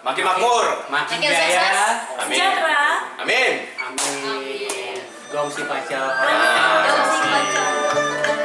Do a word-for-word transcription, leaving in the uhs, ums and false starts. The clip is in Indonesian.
makin makmur, makin Makin jaya. sukses. amin, Sejahtera. amin. Amin. Gongsi pacar. Gongsi pacar.